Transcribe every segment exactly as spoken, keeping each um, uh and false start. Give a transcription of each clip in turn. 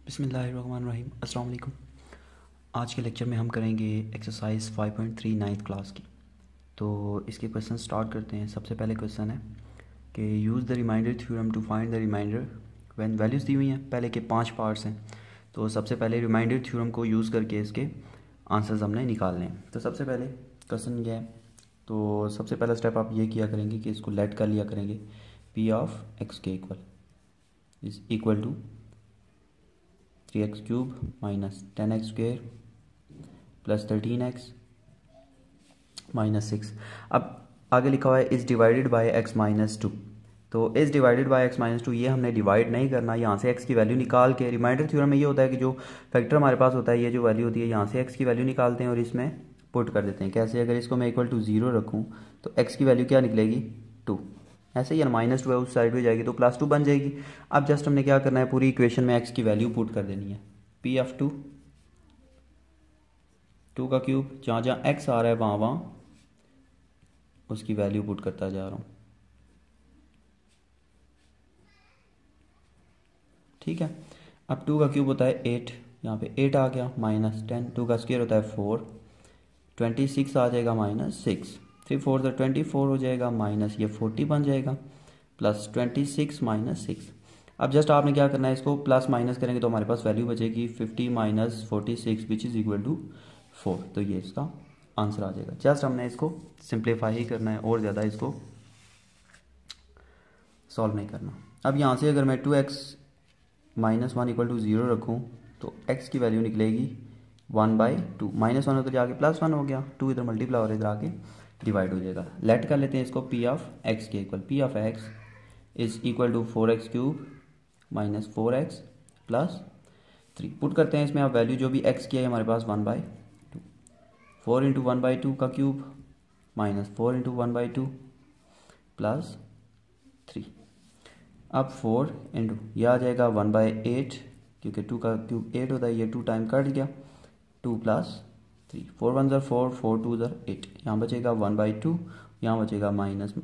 बिस्मिल्लाहिर्रहमानिर्रहीम अस्सलाम वालेकुम। आज के लेक्चर में हम करेंगे exercise five point three ninth class की। तो इसके क्वेश्चन स्टार्ट करते हैं। सबसे पहले क्वेश्चन है कि use the remainder theorem to find the remainder when values दी हुई हैं। पहले के पांच पार्ट्स हैं, तो सबसे पहले रिमाइंडर थ्योरम को यूज़ करके इसके आंसर्स हमने निकालने हैं। तो सबसे पहले क्वेश्चन ये है, तो सबसे पहला स्टेप आप ये किया करेंगे कि इसको लेट कर लिया करेंगे पी ऑफ एक्स के equal is equal to three x cube minus ten x square plus thirteen x minus six. अब आगे लिखा हुआ है is divided by x minus two. तो is divided by x minus two ये हमने divide नहीं करना, यहाँ से एक्स की वैल्यू निकाल के। रिमाइंडर थ्योरम में ये होता है कि जो फैक्टर हमारे पास होता है, ये जो वैल्यू होती है, यहाँ से एक्स की वैल्यू निकालते हैं और इसमें पुट कर देते हैं। कैसे? अगर इसको मैं इक्वल टू ज़ीरो रखूँ तो एक्स की वैल्यू क्या निकलेगी? टू। ऐसे ही माइनस टू है, उस साइड पे जाएगी तो प्लस टू बन जाएगी। अब जस्ट हमने क्या करना है, पूरी इक्वेशन में एक्स की वैल्यू पुट कर देनी है। पी एफ टू टू का क्यूब, जहाँ जहाँ एक्स आ रहा है वहाँ वहाँ उसकी वैल्यू पुट करता जा रहा हूँ। ठीक है। अब टू का क्यूब होता है एट, यहाँ पे एट आ गया, माइनस टेन। टू का स्क्वायर होता है फोर, ट्वेंटी सिक्स आ जाएगा, माइनस सिक्स। थ्री फोर तो ट्वेंटी फोर हो जाएगा, माइनस ये फोर्टी बन जाएगा, plus twenty six minus six. अब जस्ट आपने क्या करना है, इसको प्लस माइनस करेंगे तो हमारे पास वैल्यू बचेगी fifty minus forty six which is equal to four. तो ये इसका आंसर आ जाएगा। जस्ट हमने इसको सिंप्लीफाई ही करना है और ज़्यादा इसको सॉल्व नहीं करना। अब यहाँ से अगर मैं two x minus one equal to zero रखूँ तो एक्स की वैल्यू निकलेगी one by two. Minus one उधर जाके प्लस वन हो गया, टू इधर मल्टीप्लाई और इधर आके डिवाइड हो जाएगा। लेट कर लेते हैं इसको पी ऑफ एक्स के equal p of x is equal to four x cube minus four x plus three. Put करते हैं इसमें आप वैल्यू जो भी एक्स की है हमारे पास one by two. Four into one by two का cube minus four into one by two plus three. अब फोर इंटू यह आ जाएगा वन बाई एट, क्योंकि टू का क्यूब एट होता है, ये टू टाइम कट गया, two plus three. Four one ज़र फोर, फोर टू ज़र एट। यहाँ बचेगा वन बाई टू, यहाँ बचेगा माइनस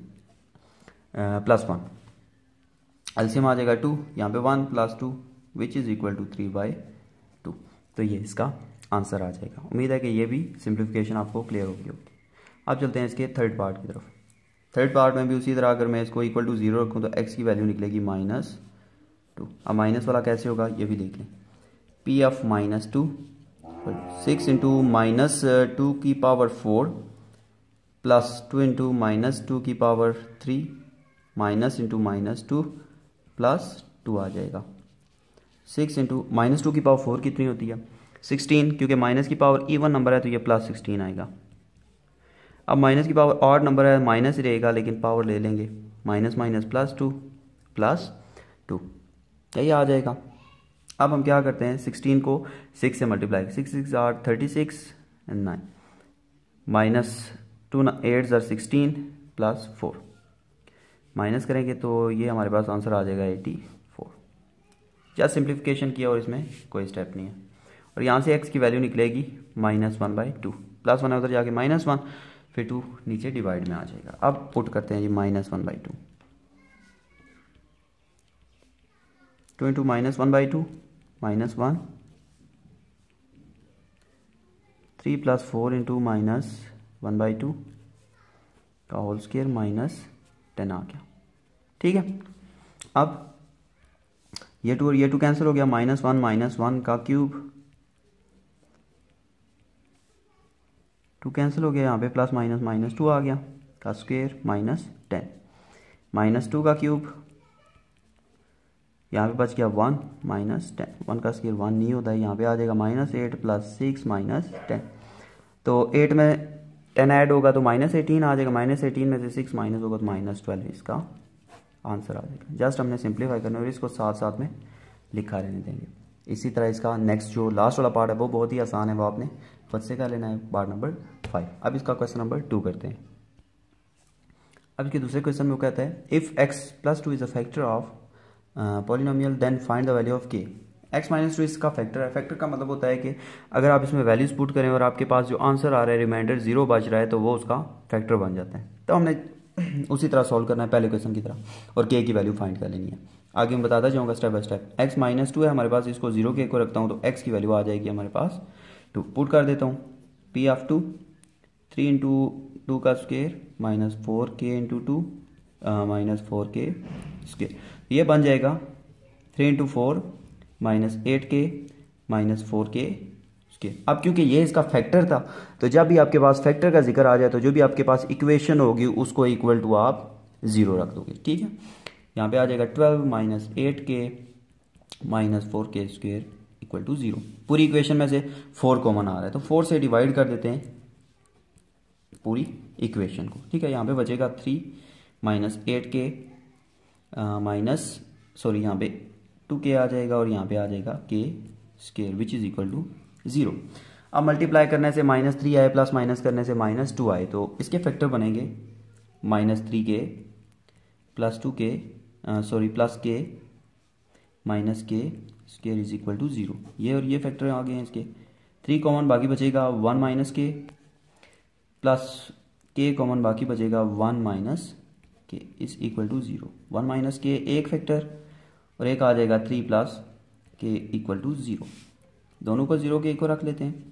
प्लस वन। एलसीएम आ जाएगा टू, यहाँ पे one plus two which is equal to three by two. तो ये इसका आंसर आ जाएगा। उम्मीद है कि ये भी सिंप्लीफिकेशन आपको क्लियर होगी होगी। अब चलते हैं इसके थर्ड पार्ट की तरफ। थर्ड पार्ट में भी उसी तरह अगर मैं इसको इक्वल टू ज़ीरो रखूँ तो एक्स की वैल्यू निकलेगी माइनस टू। अब माइनस वाला कैसे होगा ये भी देख लें। P f minus two, six into minus two की power four plus two into minus two की power three minus into minus two plus two आ जाएगा। सिक्स इंटू माइनस टू की पावर फोर कितनी होती है? सिक्सटीन, क्योंकि माइनस की पावर इवन नंबर है तो ये प्लस सिक्सटीन आएगा। अब माइनस की पावर ऑड नंबर है, माइनस ही रहेगा लेकिन पावर ले लेंगे, minus minus plus two plus two, यही आ जाएगा। अब हम क्या करते हैं, सिक्सटीन को सिक्स से multiply, six six are thirty six and nine, minus two eight ज़र सिक्सटीन प्लस फोर, माइनस करेंगे तो ये हमारे पास आंसर आ जाएगा एटी फोर। जस्ट सिंप्लीफिकेशन किया और इसमें कोई स्टेप नहीं है। और यहाँ से एक्स की वैल्यू निकलेगी minus one by two, plus one है उधर जाके माइनस वन, फिर टू नीचे डिवाइड में आ जाएगा। अब पुट करते हैं जी minus one by two, two into minus one by two minus one, three plus four into minus one by two का होल स्क्वायर माइनस टेन आ गया। ठीक है। अब ये टू और ये टू कैंसिल हो गया, माइनस वन माइनस वन का क्यूब, टू कैंसिल हो गया, यहाँ पे प्लस माइनस माइनस टू आ गया का square minus ten, minus two का क्यूब, यहाँ पे बच गया वन माइनस टेन, वन का स्क्वायर वन नहीं होता है, यहाँ पे आ जाएगा minus eight plus six minus ten. तो एट में टेन ऐड होगा तो माइनस एटीन आ जाएगा, माइनस एटीन में से सिक्स माइनस होगा तो माइनस ट्वेल्व इसका आंसर आ जाएगा। जस्ट हमने सिंप्लीफाई करना है और इसको साथ साथ में लिखा रहने देंगे। इसी तरह इसका नेक्स्ट जो लास्ट वाला पार्ट है वो बहुत ही आसान है, वो आपने खुद से कर लेना है, पार्ट नंबर फाइव। अब इसका क्वेश्चन नंबर टू करते हैं। अब इसके दूसरे क्वेश्चन में वो कहता है if x plus two is a factor of polynomial then find the value of k. X minus two इसका फैक्टर है। फैक्टर का मतलब होता है कि अगर आप इसमें वैल्यूज पुट करें और आपके पास जो आंसर आ रहा है रिमाइंडर जीरो बच रहा है तो वो उसका फैक्टर बन जाता है। तो हमने उसी तरह सॉल्व करना है पहले क्वेश्चन की तरह और के की वैल्यू फाइंड कर लेनी है। आगे मैं बताता जाऊँगा step by step. X minus two है हमारे पास, इसको जीरो के को रखता हूँ तो एक्स की वैल्यू आ जाएगी हमारे पास टू। पुट कर देता हूँ p of two, three into two का square minus four k into two minus four k square, ये बन जाएगा three into four minus eight k minus four k square. अब क्योंकि ये इसका फैक्टर था तो जब भी आपके पास फैक्टर का जिक्र आ जाए तो जो भी आपके पास इक्वेशन होगी उसको इक्वल टू आप ज़ीरो रख दोगे, ठीक है। यहाँ पे आ जाएगा twelve minus eight k minus four k square equal to zero. पूरी इक्वेशन में से फोर कॉमन आ रहा है तो फोर से डिवाइड कर देते हैं पूरी इक्वेशन को, ठीक है। यहाँ पे बचेगा three minus eight k minus sorry यहाँ पे टू के आ जाएगा और यहाँ पे आ जाएगा k square which is equal to zero. अब मल्टीप्लाई करने से माइनस थ्री आए प्लस माइनस करने से माइनस टू आए तो इसके फैक्टर बनेंगे minus three k plus two k sorry plus k minus k square is equal to zero. ये और ये फैक्टर आ गए हैं इसके। थ्री कॉमन बाकी बचेगा one minus k plus k common बाकी बचेगा one minus k is equal to zero. One minus k एक फैक्टर और एक आ जाएगा three plus k equal to zero. दोनों को ज़ीरो के एक को रख लेते हैं।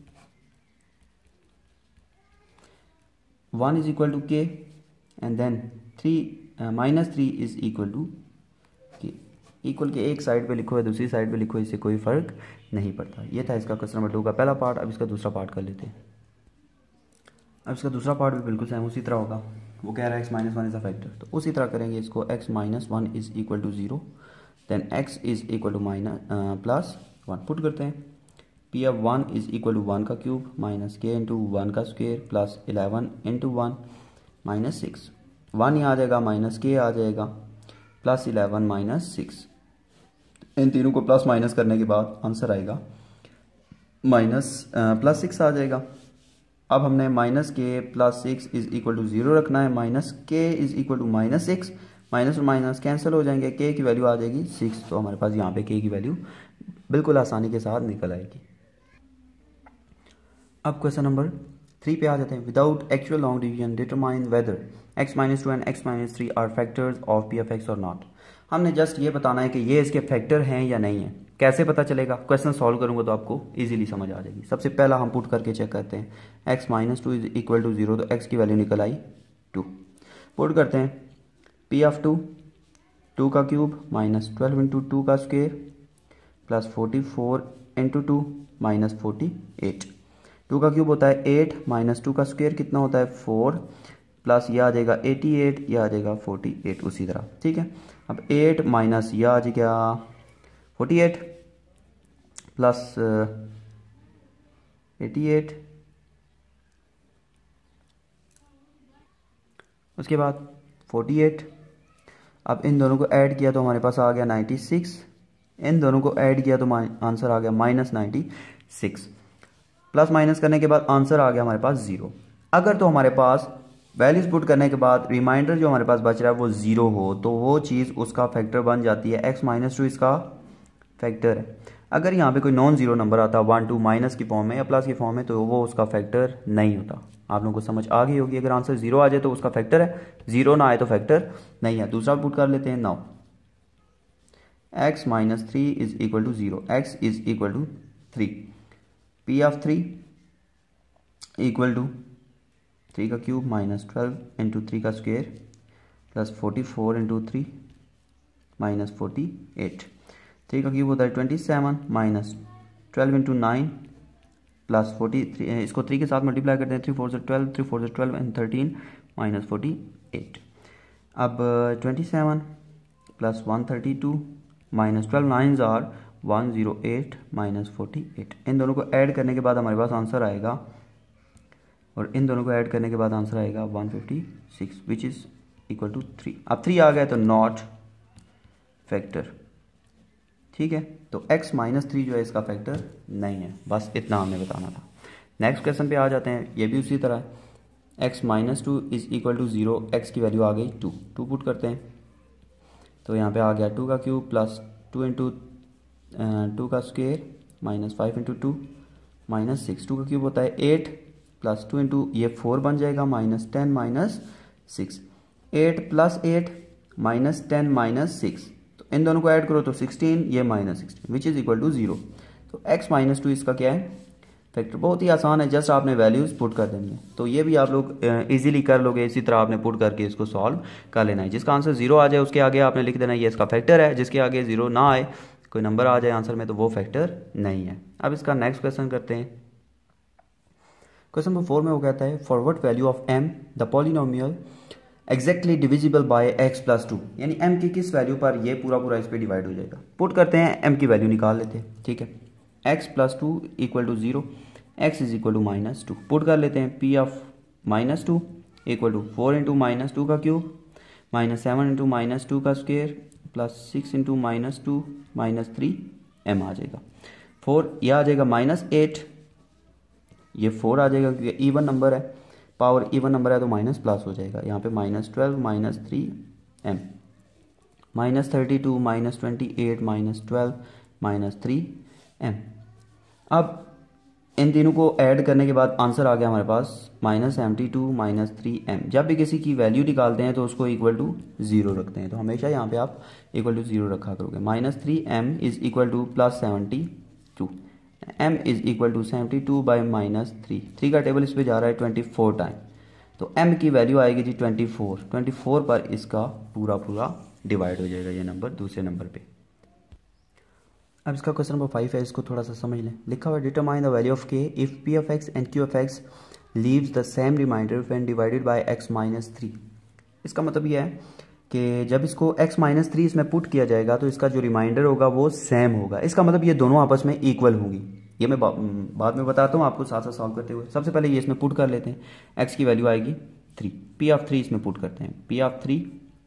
One is equal to k and then three minus three is equal to k. Equal के एक साइड पे लिखो है दूसरी साइड पे लिखो, इससे कोई फर्क नहीं पड़ता। ये था इसका क्वेश्चन नंबर टू का पहला पार्ट। अब इसका दूसरा पार्ट कर लेते हैं। अब इसका दूसरा पार्ट भी बिल्कुल सेम उसी तरह होगा। वो कह रहा है x minus one is a factor, तो उसी तरह करेंगे इसको। X minus one is equal to zero, then x is equal to minus plus one. Put करते हैं p of one is equal to one का cube minus k into one का square plus eleven into one minus six. One ही आ जाएगा minus k आ जाएगा plus eleven minus six. इन तीनों को प्लस माइनस करने के बाद आंसर आएगा माइनस प्लस सिक्स आ जाएगा। अब हमने minus k plus six is equal to zero रखना है। Minus k is equal to minus six, minus और माइनस कैंसिल हो जाएंगे, के की वैल्यू आ जाएगी सिक्स। तो हमारे पास यहाँ पे के की वैल्यू बिल्कुल आसानी के साथ निकल आएगी। अब क्वेश्चन नंबर थ्री पे आ जाते हैं। Without actual long division determine whether x minus two and x minus three are factors of p f x और नॉट। हमने जस्ट ये बताना है कि ये इसके फैक्टर हैं या नहीं है। कैसे पता चलेगा? क्वेश्चन सॉल्व करूंगा तो आपको इजीली समझ आ जाएगी। सबसे पहला हम पुट करके चेक करते हैं। x minus two is equal to zero, तो x की वैल्यू निकल आई टू। पुट करते हैं p ऑफ टू, टू का cube minus twelve into two का square plus forty four into two minus forty eight. Two का क्यूब होता है एट माइनस टू का स्क्वेयर कितना होता है फोर प्लस यह आ जाएगा एटी एट, यह आ जाएगा फोर्टी एट उसी तरह, ठीक है। अब एट माइनस यह आ जाएगा forty eight plus eighty eight, उसके बाद फोर्टी एट। अब इन दोनों को ऐड किया तो हमारे पास आ गया नाइन्टी सिक्स। इन दोनों को ऐड किया तो आंसर आ गया minus ninety six. Plus minus करने के बाद आंसर आ गया हमारे पास ज़ीरो। अगर तो हमारे पास वैल्यूज पुट करने के बाद रिमाइंडर जो हमारे पास बच रहा है वो ज़ीरो हो तो वो चीज़ उसका फैक्टर बन जाती है। एक्स माइनस टू इसका फैक्टर है। अगर यहाँ पे कोई नॉन जीरो नंबर आता वन टू माइनस की फॉर्म में या प्लस की फॉर्म में तो वो उसका फैक्टर नहीं होता। आप लोगों को समझ आ गई होगी। अगर आंसर जीरो आ जाए तो उसका फैक्टर है, जीरो ना आए तो फैक्टर नहीं है। दूसरा पुट कर लेते हैं। Now x minus three is equal to zero, x is equal to three, p of three equal to three का cube minus twelve into three का square plus forty four into three minus forty eight. Three का cube होता है twenty seven minus twelve into nine plus forty three, इसको three के साथ multiply करते हैं। थ्री फोर से ट्वेल्व, थ्री फोर से twelve and thirteen minus forty eight. अब twenty seven plus one thirty two minus twelve nine are one zero eight minus forty eight. इन दोनों को ऐड करने के बाद हमारे पास आंसर आएगा, और इन दोनों को ऐड करने के बाद आंसर आएगा one fifty six which is equal to three. अब थ्री आ गया तो नॉट फैक्टर, ठीक है। तो x माइनस थ्री जो है इसका फैक्टर नहीं है। बस इतना हमें बताना था। नेक्स्ट क्वेश्चन पे आ जाते हैं। ये भी उसी तरह है। x minus two is equal to zero, x की वैल्यू आ गई टू। टू पुट करते हैं तो यहाँ पे आ गया टू का cube plus two into two का square minus five into two minus six. Two का क्यूब होता है एट प्लस टू इंटू ये फोर बन जाएगा minus ten minus six. Eight plus eight minus ten minus six, तो इन दोनों को ऐड करो तो सिक्सटीन, ये minus sixteen which is equal to zero. तो x माइनस टू इसका क्या है फैक्टर। बहुत ही आसान है, जस्ट आपने वैल्यूज़ पुट कर देनी है। तो ये भी आप लोग इजीली कर लोगे, इसी तरह आपने पुट करके इसको सॉल्व कर लेना है। जिसका आंसर जीरो आ जाए उसके आगे आपने लिख देना ये इसका फैक्टर है, जिसके आगे जीरो ना आए, कोई नंबर आ जाए आंसर में, तो वो फैक्टर नहीं है। अब इसका नेक्स्ट क्वेश्चन करते हैं। क्वेश्चन नंबर फोर में वो कहता है for what value of m the polynomial exactly divisible by x plus two, यानी m की किस वैल्यू पर ये पूरा पूरा इस पर डिवाइड हो जाएगा। पुट करते हैं, m की वैल्यू निकाल लेते हैं, ठीक है। x plus two equal to zero, x is equal to minus two. Put कर लेते हैं, p of minus two equal to four into minus two का cube minus seven into minus two का square plus six into minus two minus three m आ जाएगा। Four यह आ जाएगा माइनस एट, ये फोर आ जाएगा क्योंकि इवन नंबर है, पावर इवन नंबर है तो माइनस प्लस हो जाएगा। यहाँ पे minus twelve minus three m, minus thirty two minus twenty eight minus twelve minus three m. अब इन तीनों को ऐड करने के बाद आंसर आ गया हमारे पास minus seventy two minus three m. जब भी किसी की वैल्यू निकालते हैं तो उसको इक्वल टू जीरो रखते हैं, तो हमेशा यहाँ पे आप इक्वल टू जीरो रखा करोगे। Minus three m is equal to plus seventy two, m is equal to seventy two by minus three, three का टेबल इस पे जा रहा है ट्वेंटी फोर टाइम, तो m की वैल्यू आएगी जी ट्वेंटी फोर, ट्वेंटी फोर पर इसका पूरा पूरा डिवाइड हो जाएगा ये नंबर दूसरे नंबर पे। अब इसका क्वेश्चन नंबर फाइव है, इसको थोड़ा सा समझ लें। लिखा हुआ determine the value of k if p of x and q of x leaves the same remainder when divided by x minus three. इसका मतलब यह है कि जब इसको x माइनस थ्री इसमें पुट किया जाएगा तो इसका जो रिमाइंडर होगा वो सेम होगा। इसका मतलब ये दोनों आपस में इक्वल होंगी। ये मैं बा, बाद में बताता हूँ आपको साथ साथ सॉल्व करते हुए। सबसे पहले ये इसमें पुट कर लेते हैं, x की वैल्यू आएगी थ्री, p ऑफ थ्री इसमें पुट करते हैं, p ऑफ थ्री,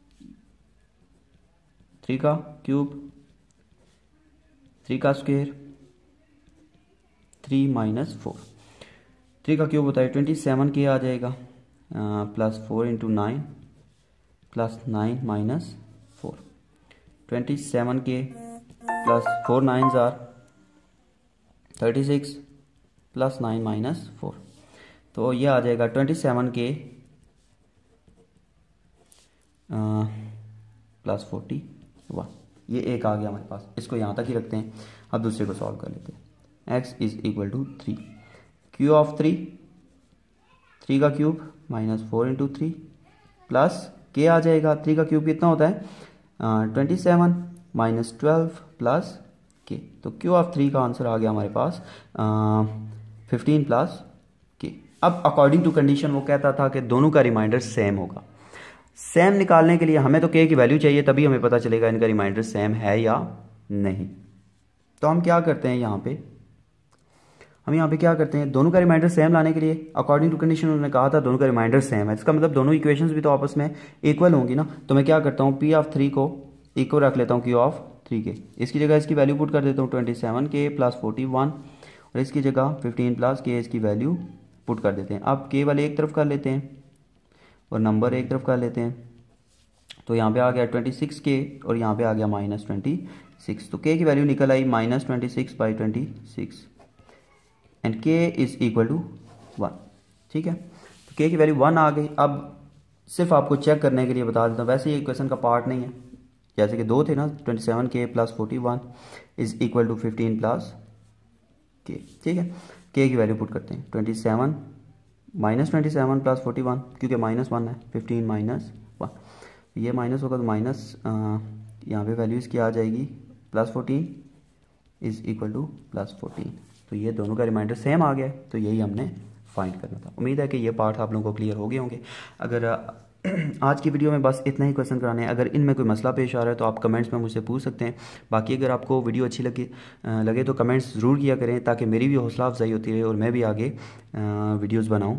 थ्री का क्यूब, थ्री का square, three minus four, three का क्यूब होता है ट्वेंटी सेवन के आ जाएगा, plus four into nine plus nine minus four, twenty seven k plus four nine जार thirty six plus nine minus four, तो ये आ जाएगा twenty seven k plus forty one. ये एक आ गया हमारे पास, इसको यहाँ तक ही रखते हैं। अब दूसरे को सॉल्व कर लेते हैं। x is equal to three, q of three, three का cube minus four into three plus k आ जाएगा, थ्री का क्यूब कितना होता है twenty seven minus twelve plus k, तो क्यू ऑफ थ्री का आंसर आ गया हमारे पास फिफ्टीन प्लस के। अब अकॉर्डिंग टू कंडीशन वो कहता था कि दोनों का रिमाइंडर सेम होगा। सेम निकालने के लिए हमें तो के की वैल्यू चाहिए, तभी हमें पता चलेगा इनका रिमाइंडर सेम है या नहीं। तो हम क्या करते हैं यहाँ पे, हम यहाँ पे क्या करते हैं, दोनों का रिमाइंडर सेम लाने के लिए अकॉर्डिंग टू कंडीशन उन्होंने कहा था दोनों का रिमाइंडर सेम है, इसका मतलब दोनों इक्वेशंस भी तो आपस में इक्वल होंगी ना। तो मैं क्या करता हूँ, पी ऑफ थ्री को इक्वल रख लेता हूँ क्यू ऑफ थ्री के, इसकी जगह इसकी वैल्यू पुट कर देता हूँ twenty seven k plus forty one, और इसकी जगह फिफ्टीन प्लस के इसकी वैल्यू पुट कर देते हैं। अब के वाले एक तरफ कर लेते हैं और नंबर एक तरफ कर लेते हैं, तो यहाँ पे आ गया ट्वेंटी सिक्स के और यहाँ पे आ गया माइनस ट्वेंटी सिक्स, तो के की वैल्यू निकल आई minus twenty six by twenty six and k is equal to one. ठीक है, तो के की वैल्यू वन आ गई। अब सिर्फ आपको चेक करने के लिए बता देता हूँ, वैसे ये क्वेश्चन का पार्ट नहीं है, जैसे कि दो थे ना, twenty seven k plus forty one is equal to fifteen plus k. ठीक है, के की वैल्यू पुट करते हैं, twenty seven minus twenty seven plus forty one, क्योंकि माइनस वन है, फिफ्टीन माइनस वन, ये माइनस होगा तो माइनस यहाँ पे वैल्यू इसकी आ जाएगी plus fourteen is equal to plus fourteen. तो ये दोनों का रिमाइंडर सेम आ गया, तो यही हमने फाइंड करना था। उम्मीद है कि ये पार्ट आप लोगों को क्लियर हो गए होंगे। अगर आज की वीडियो में बस इतना ही क्वेश्चन कराने हैं, अगर इनमें कोई मसला पेश आ रहा है तो आप कमेंट्स में मुझसे पूछ सकते हैं। बाकी अगर आपको वीडियो अच्छी लगे लगे तो कमेंट्स ज़रूर किया करें, ताकि मेरी भी हौसला अफजाई होती रहे और मैं भी आगे वीडियोज़ बनाऊँ।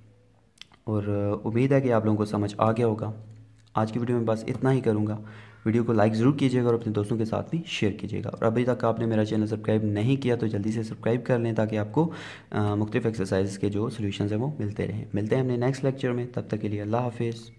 और उम्मीद है कि आप लोगों को समझ आ गया होगा। आज की वीडियो में बस इतना ही करूँगा। वीडियो को लाइक ज़रूर कीजिएगा और अपने दोस्तों के साथ भी शेयर कीजिएगा। और अभी तक आपने मेरा चैनल सब्सक्राइब नहीं किया तो जल्दी से सब्सक्राइब कर लें, ताकि आपको मुख्तलिफ एक्सरसाइज के जो सोल्यूशन हैं वो मिलते रहें। मिलते हैं हमने नेक्स्ट लेक्चर में, तब तक के लिए अल्लाह हाफिज़।